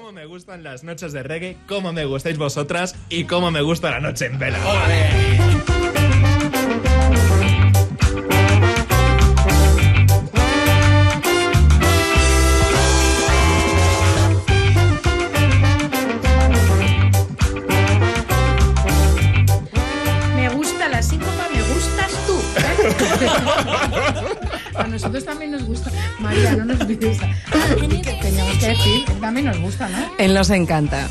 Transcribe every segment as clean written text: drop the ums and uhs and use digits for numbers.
Cómo me gustan las noches de reggae, cómo me gustáis vosotras y cómo me gusta la noche en vela. Me gusta la síncopa, me gustas tú. A nosotros también nos gusta. María, no nos olvides. ¿Qué teníamos que decir? También nos gusta, ¿no? Él nos encanta.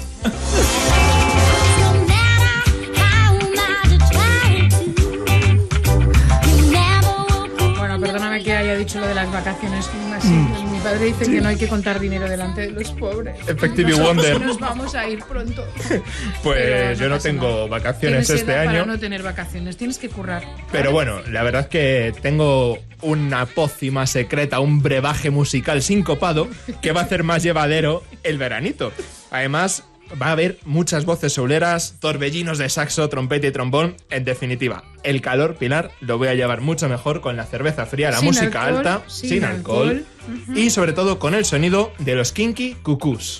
Bueno, perdóname que haya dicho lo de las vacaciones. Así, pues mi padre dice que no hay que contar dinero delante de los pobres. Effective Nosotros Wonder. Nos vamos a ir pronto. Pues Pero yo no pasa tengo nada. vacaciones Tienes este edad año. Para no tener vacaciones, tienes que currar. Pero bueno, la verdad es que tengo una pócima secreta, un brebaje musical sincopado que va a hacer más llevadero el veranito. Además, va a haber muchas voces souleras, torbellinos de saxo, trompeta y trombón. En definitiva, el calor, Pilar, lo voy a llevar mucho mejor con la cerveza fría, la Sin música alcohol, alta, sin alcohol. y sobre todo con el sonido de los Kinky Cucús.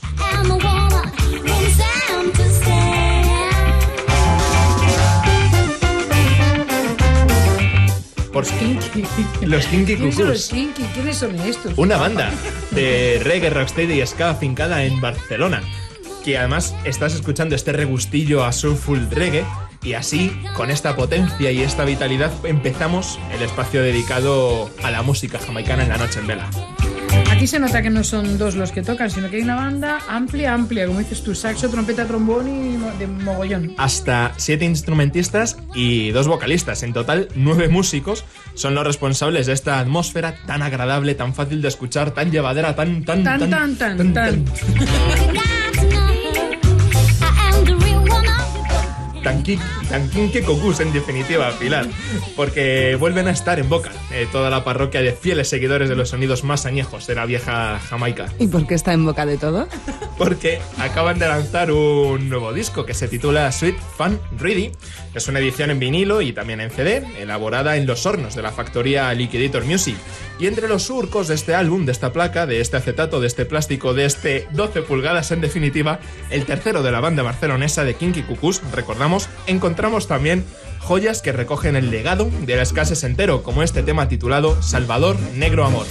Por los Kinky ¿Quiénes son los Cucús. Kinky? ¿Quiénes son estos? Una banda de reggae, rocksteady y ska afincada en Barcelona, que además estás escuchando este regustillo a soulful reggae, y así, con esta potencia y esta vitalidad, empezamos el espacio dedicado a la música jamaicana en la noche en vela. Aquí se nota que no son dos los que tocan, sino que hay una banda amplia, como dices tú, saxo, trompeta, trombón y de mogollón. Hasta 7 instrumentistas y 2 vocalistas. En total, 9 músicos son los responsables de esta atmósfera tan agradable, tan fácil de escuchar, tan llevadera, tan. Tan Kinky Cucús, en definitiva, Pilar, porque vuelven a estar en boca toda la parroquia de fieles seguidores de los sonidos más añejos de la vieja Jamaica, ¿Y por qué está en boca de todo? porque acaban de lanzar un nuevo disco que se titula Sweet Fun Ready. Es una edición en vinilo y también en CD, elaborada en los hornos de la factoría Liquidator Music. Y entre los surcos de este álbum, de esta placa, de este acetato, de este plástico, de este 12 pulgadas en definitiva, el tercero de la banda barcelonesa de Kinky Cucús, recordamos, encontramos también joyas que recogen el legado de la ska sesentero, como este tema titulado Salvador Negro Amor.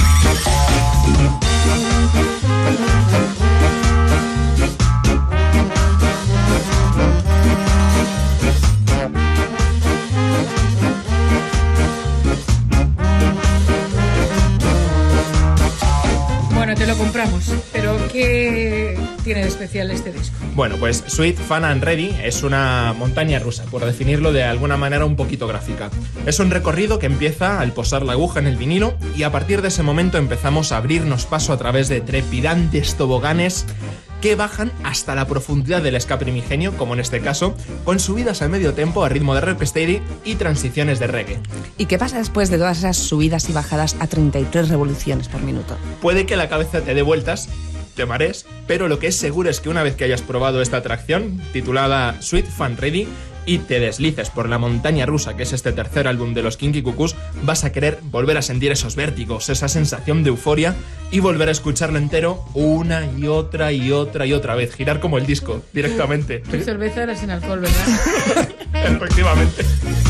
Bueno, te lo compramos, pero ¿qué tiene de especial este disco? Bueno, pues Sweet Fun and Ready es una montaña rusa, por definirlo de alguna manera un poquito gráfica. Es un recorrido que empieza al posar la aguja en el vinilo y a partir de ese momento empezamos a abrirnos paso a través de trepidantes toboganes que bajan hasta la profundidad del ska primigenio, como en este caso, con subidas al medio tempo a ritmo de rocksteady y transiciones de reggae. ¿Y qué pasa después de todas esas subidas y bajadas a 33 revoluciones por minuto? Puede que la cabeza te dé vueltas, te marees, pero lo que es seguro es que una vez que hayas probado esta atracción, titulada Sweet Fun Ready, y te deslices por la montaña rusa, que es este tercer álbum de los Kinky Cucús, vas a querer volver a sentir esos vértigos, esa sensación de euforia, y volver a escucharlo entero una y otra vez, girar como el disco, directamente. Tu cerveza era sin alcohol, ¿verdad? Efectivamente.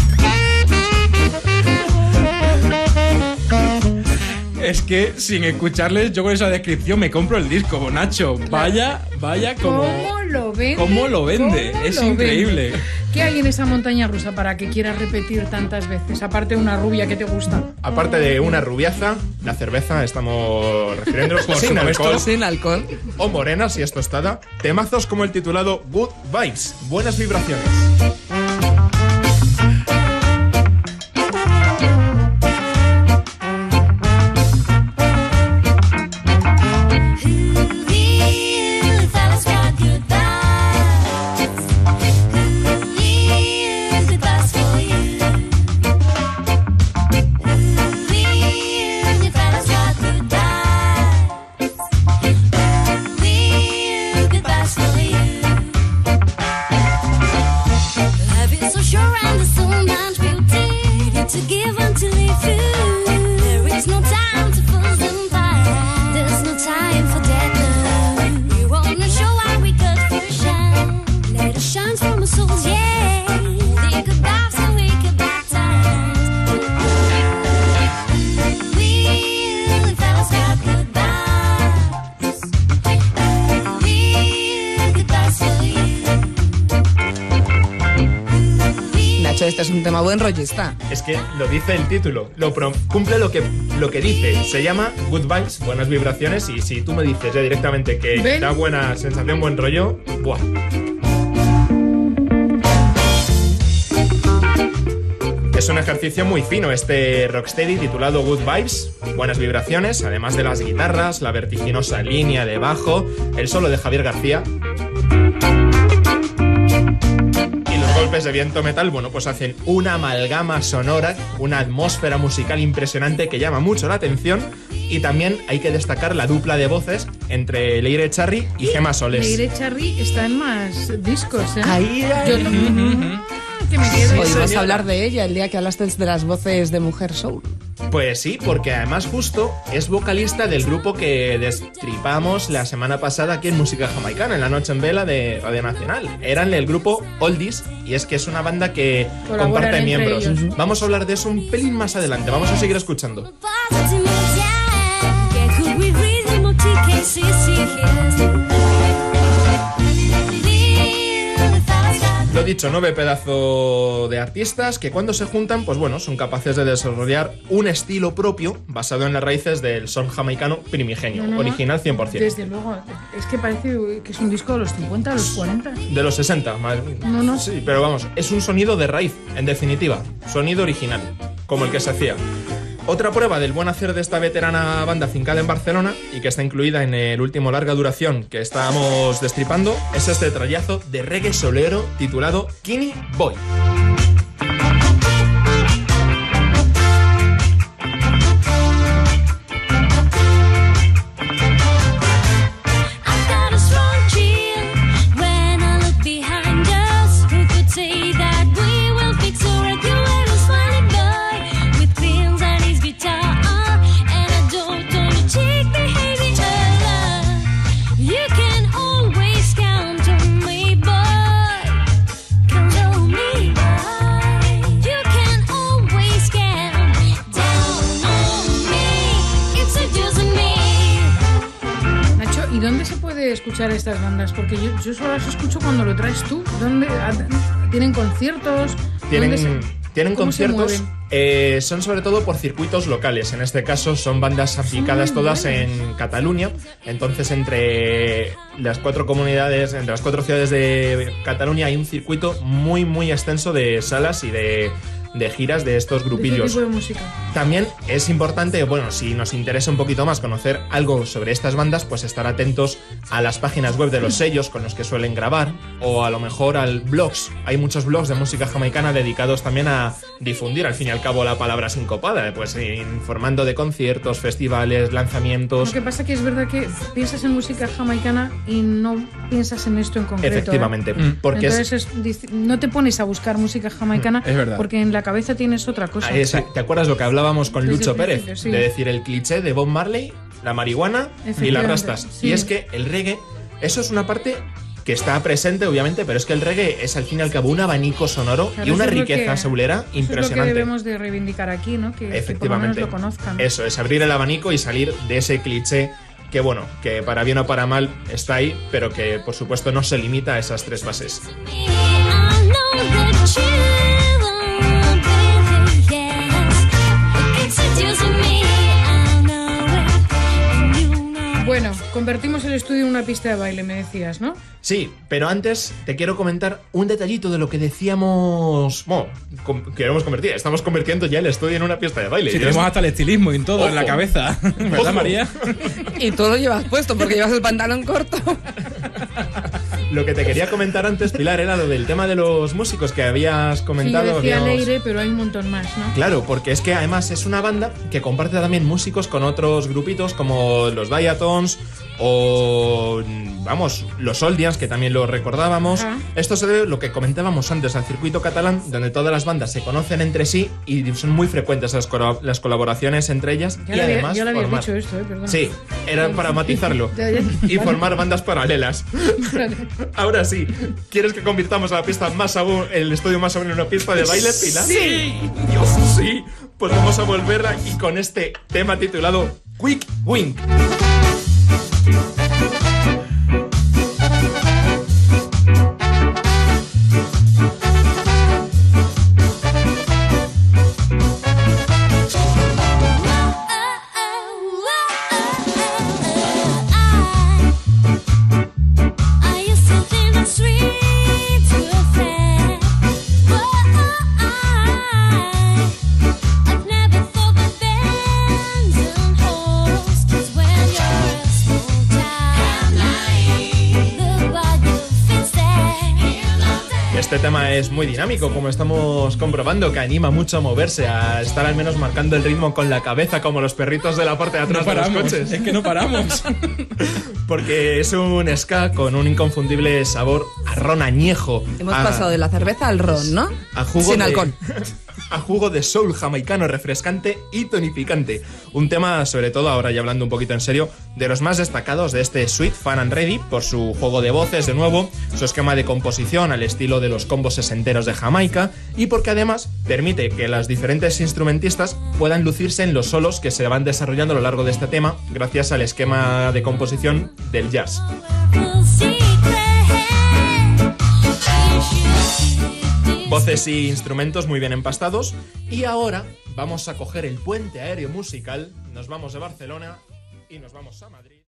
Es que sin escucharles, yo con esa descripción me compro el disco, Nacho. Vaya como... ¿Cómo lo vende? ¿Cómo lo vende? ¿Cómo Es lo increíble. vende? ¿Qué hay en esa montaña rusa para que quieras repetir tantas veces? Aparte de una rubia que te gusta. Aparte de una rubiaza, la cerveza, estamos refiriéndonos Por sin supuesto. alcohol. Sin alcohol. O morena si es tostada, temazos como el titulado Good Vibes, buenas vibraciones. este es un tema buen rollista. Es que lo dice el título, cumple lo que dice. Se llama Good Vibes, buenas vibraciones, y si tú me dices ya directamente que ¿Ven? da buena sensación, buen rollo, ¡buah! Es un ejercicio muy fino este rocksteady titulado Good Vibes, buenas vibraciones, además de las guitarras, la vertiginosa línea de bajo, el solo de Javier García y los golpes de viento metal, bueno, pues hacen una amalgama sonora, una atmósfera musical impresionante que llama mucho la atención. Y también hay que destacar la dupla de voces entre Leire Echarri y Gemma Soles. Leire Echarri está en más discos, ¿eh? Ahí, Yo que me quedo. Oímos hablar de ella el día que hablaste de las voces de Mujer Soul. Pues sí, porque además justo es vocalista del grupo que destripamos la semana pasada aquí en Música Jamaicana, en la Noche en Vela de Radio Nacional. Eran el grupo Oldies y es que es una banda que Colaboran comparte entre miembros. ellos. Vamos a hablar de eso un pelín más adelante, vamos a seguir escuchando. Lo dicho, 9 pedazos de artistas que cuando se juntan, pues bueno, son capaces de desarrollar un estilo propio basado en las raíces del son jamaicano primigenio, No, original 100%. Desde luego, es que parece que es un disco de los 50, de los 40. De los 60, más. No. Sí, pero vamos, es un sonido de raíz, en definitiva, sonido original, como el que se hacía. Otra prueba del buen hacer de esta veterana banda fincada en Barcelona y que está incluida en el último larga duración que estábamos destripando es este trayazo de reggae solero titulado Kinney Boy. ¿Y dónde se puede escuchar estas bandas? Porque yo solo las escucho cuando lo traes tú. ¿Dónde? ¿Tienen conciertos? Tienen ¿Cómo se conciertos, son sobre todo por circuitos locales. En este caso son bandas aplicadas todas en Cataluña. Entonces entre las 4 comunidades, entre las 4 ciudades de Cataluña hay un circuito muy muy extenso de salas y de giras de estos grupillos. ¿De qué tipo de música? También es importante, bueno, si nos interesa un poquito más conocer algo sobre estas bandas, pues estar atentos a las páginas web de los sellos con los que suelen grabar o a lo mejor al blogs. Hay muchos blogs de música jamaicana dedicados también a difundir, al fin y al cabo, la palabra sincopada, pues informando de conciertos, festivales, lanzamientos. Lo que pasa que es verdad que piensas en música jamaicana y no piensas en esto en concreto. Efectivamente, porque entonces no te pones a buscar música jamaicana es verdad. Porque en la cabeza tienes otra cosa. ¿Te acuerdas lo que hablábamos con Desde Lucho el Pérez? principio, sí. De decir el cliché de Bob Marley, la marihuana y las rastas. Sí. Y es que el reggae, eso es una parte que está presente, obviamente, pero es que el reggae es al fin y al cabo un abanico sonoro Claro, y una eso es lo riqueza que- soulera Eso es lo impresionante. que debemos de reivindicar aquí, ¿no? Que por lo menos Efectivamente. lo conozcan. Eso es, abrir el abanico y salir de ese cliché que, bueno, que para bien o para mal está ahí, pero que por supuesto no se limita a esas 3 bases. Bueno, convertimos el estudio en una pista de baile, me decías, ¿no? Sí, pero antes te quiero comentar un detallito de lo que decíamos. Bueno, queremos convertir, estamos convirtiendo ya el estudio en una pista de baile. Si Y tenemos es- hasta el estilismo y todo en la Ojo. cabeza. ¿Verdad, Ojo. María? Y tú lo llevas puesto porque llevas el pantalón corto. Lo que te quería comentar antes, Pilar, era lo del tema de los músicos que habías Sí, yo comentado. decía habíamos- Leire, pero hay un montón más, ¿no? Claro, porque es que además es una banda que comparte también músicos con otros grupitos como los Diatons o, vamos, los Oldians, que también lo recordábamos. Ajá. Esto se debe, lo que comentábamos antes, al circuito catalán, donde todas las bandas se conocen entre sí y son muy frecuentes las colaboraciones entre ellas Ya y lo había- además ya lo habías formar. dicho esto, perdón. Sí, era para matizarlo. Ya. Y Vale. formar bandas paralelas. Vale. Ahora sí, ¿quieres que convirtamos a la pista más aún, el estudio más aún en una pista de baile, Pilar? Sí. Dios, sí. Pues vamos a volverla y con este tema titulado Quick Wink. Este tema es muy dinámico, como estamos comprobando, que anima mucho a moverse, a estar al menos marcando el ritmo con la cabeza, como los perritos de la parte de atrás de los coches. Es que no paramos. Porque es un ska con un inconfundible sabor a ron añejo. Hemos pasado de la cerveza al ron, ¿no? A jugo sin de alcohol. A jugo de soul jamaicano refrescante y tonificante. Un tema, sobre todo, ahora ya hablando un poquito en serio, de los más destacados de este Sweet Fun and Ready, por su juego de voces, de nuevo, su esquema de composición al estilo de los combos sesenteros de Jamaica, y porque además permite que las diferentes instrumentistas puedan lucirse en los solos que se van desarrollando a lo largo de este tema, gracias al esquema de composición del jazz. Voces y instrumentos muy bien empastados. Y ahora vamos a coger el puente aéreo musical, nos vamos de Barcelona y nos vamos a Madrid.